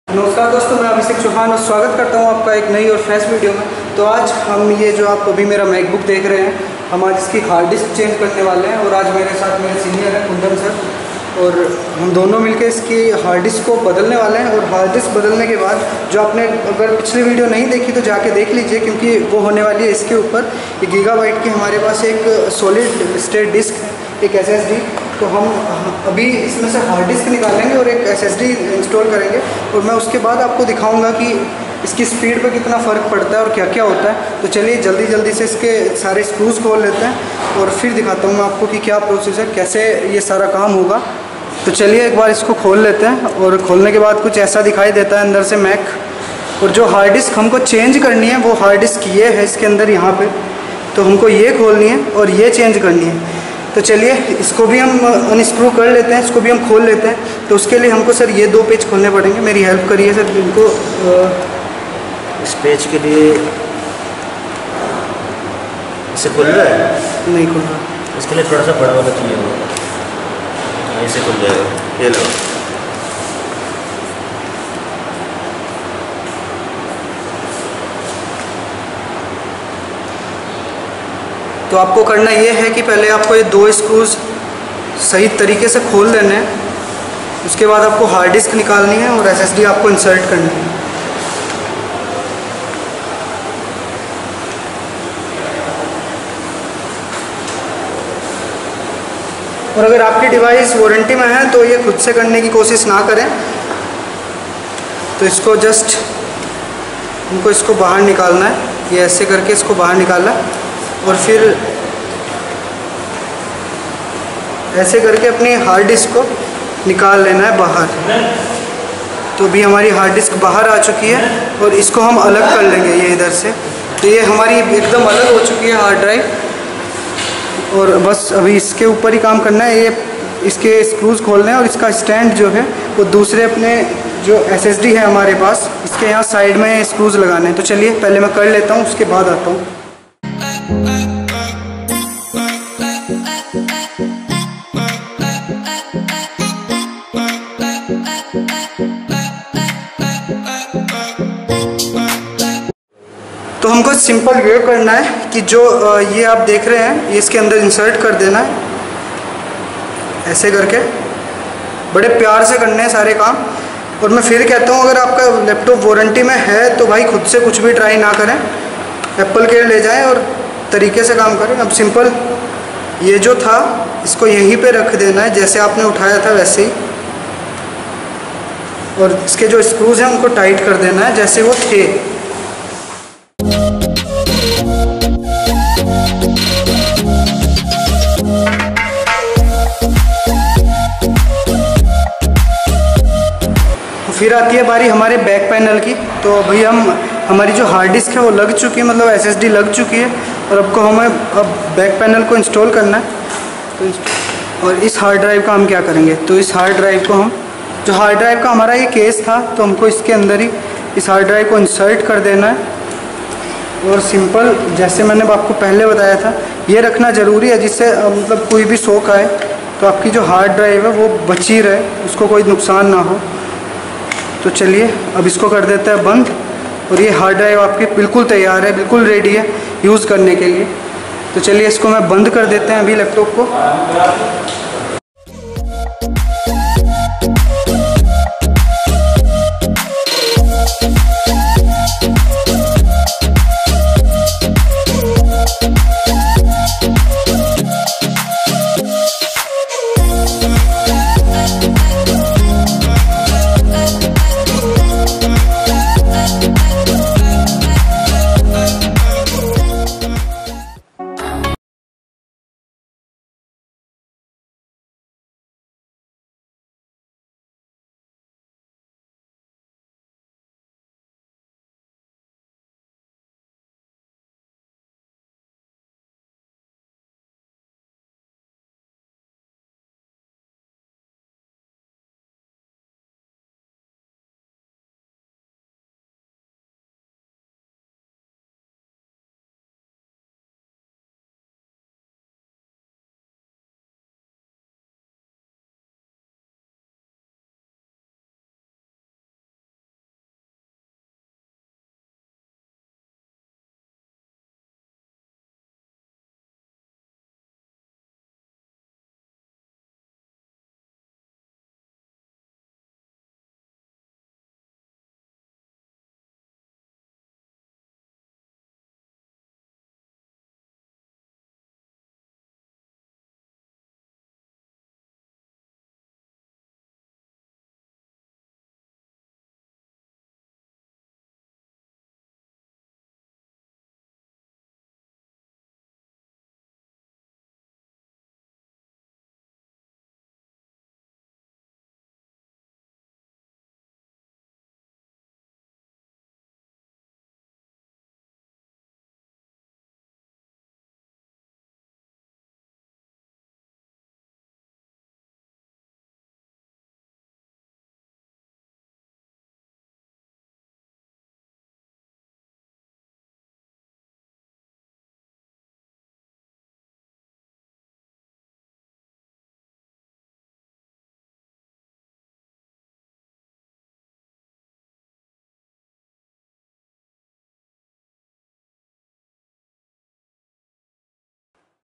नमस्कार दोस्तों, मैं अभिषेक चौहान और स्वागत करता हूं आपका एक नई और फ्रेश वीडियो में। तो आज हम ये जो आप अभी मेरा मैकबुक देख रहे हैं, हम आज इसकी हार्ड डिस्क चेंज करने वाले हैं। और आज मेरे साथ मेरे सीनियर हैं कुंदन सर, और हम दोनों मिलकर इसकी हार्ड डिस्क को बदलने वाले हैं। और हार्ड डिस्क बदलने के बाद जो आपने अगर पिछली वीडियो नहीं देखी तो जाके देख लीजिए, क्योंकि वो होने वाली है इसके ऊपर। ये गीगाबाइट की हमारे पास एक सॉलिड स्टेट डिस्क है, एक SSD। तो हम अभी इसमें से हार्ड डिस्क निकालेंगे और एक SSD इंस्टॉल करेंगे, और मैं उसके बाद आपको दिखाऊंगा कि इसकी स्पीड पे कितना फ़र्क पड़ता है और क्या क्या होता है। तो चलिए जल्दी से इसके सारे स्क्रूज़ खोल लेते हैं और फिर दिखाता हूँ मैं आपको कि क्या प्रोसेस है, कैसे ये सारा काम होगा। तो चलिए एक बार इसको खोल लेते हैं, और खोलने के बाद कुछ ऐसा दिखाई देता है अंदर से मैक। और जो हार्ड डिस्क हमको चेंज करनी है वो हार्ड डिस्क ये है इसके अंदर यहाँ पर। तो हमको ये खोलनी है और ये चेंज करनी है। तो चलिए इसको भी हम अनस्क्रू कर लेते हैं, इसको भी हम खोल लेते हैं। तो उसके लिए हमको सर ये 2 पेज खोलने पड़ेंगे, मेरी हेल्प करिए सर इनको। इस पेज के लिए इसे खुल रहा है? नहीं खुल रहा। इसके लिए थोड़ा सा बड़ा वाला चाहिए होगा, इसे खुल जाएगा। ये लो। तो आपको करना ये है कि पहले आपको ये 2 स्क्रूज सही तरीके से खोल लेने हैं। उसके बाद आपको हार्ड डिस्क निकालनी है और SSD आपको इंसर्ट करनी है। और अगर आपकी डिवाइस वारंटी में है तो ये खुद से करने की कोशिश ना करें। तो इसको जस्ट हमको इसको बाहर निकालना है, ये ऐसे करके इसको बाहर निकालना, और फिर ऐसे करके अपनी हार्ड डिस्क को निकाल लेना है बाहर। तो अभी हमारी हार्ड डिस्क बाहर आ चुकी है और इसको हम अलग कर लेंगे ये इधर से। तो ये हमारी एकदम अलग हो चुकी है हार्ड ड्राइव, और बस अभी इसके ऊपर ही काम करना है। ये इसके स्क्रूज खोलने हैं और इसका स्टैंड जो है वो दूसरे अपने जो SSD है हमारे पास, इसके यहाँ साइड में स्क्रूज लगाने हैं। तो चलिए पहले मैं कर लेता हूँ, उसके बाद आता हूँ। तो हमको सिंपल ये करना है कि जो ये आप देख रहे हैं ये इसके अंदर इंसर्ट कर देना है, ऐसे करके बड़े प्यार से करने हैं सारे काम। और मैं फिर कहता हूँ, अगर आपका लैपटॉप वारंटी में है तो भाई खुद से कुछ भी ट्राई ना करें, एप्पल के ले जाएं और तरीके से काम करें। अब सिंपल ये जो था इसको यहीं पे रख देना है, जैसे आपने उठाया था वैसे ही, और इसके जो स्क्रूज हैं उनको टाइट कर देना है जैसे वो थे। फिर आती है बारी हमारे बैक पैनल की। तो अभी हमारी जो हार्ड डिस्क है वो लग चुकी है, मतलब SSD लग चुकी है, और आपको हमें अब बैक पैनल को इंस्टॉल करना है। तो और इस हार्ड ड्राइव का हम क्या करेंगे, तो इस हार्ड ड्राइव को हम जो हार्ड ड्राइव का हमारा ये केस था, तो हमको इसके अंदर ही इस हार्ड ड्राइव को इंसर्ट कर देना है। और सिंपल जैसे मैंने आपको पहले बताया था, ये रखना ज़रूरी है जिससे मतलब कोई भी शॉक आए तो आपकी जो हार्ड ड्राइव है वो बची रहे, उसको कोई नुकसान ना हो। तो चलिए अब इसको कर देते हैं बंद, और ये हार्ड ड्राइव आपकी बिल्कुल तैयार है, बिल्कुल रेडी है यूज़ करने के लिए। तो चलिए इसको मैं बंद कर देते हैं अभी लैपटॉप को।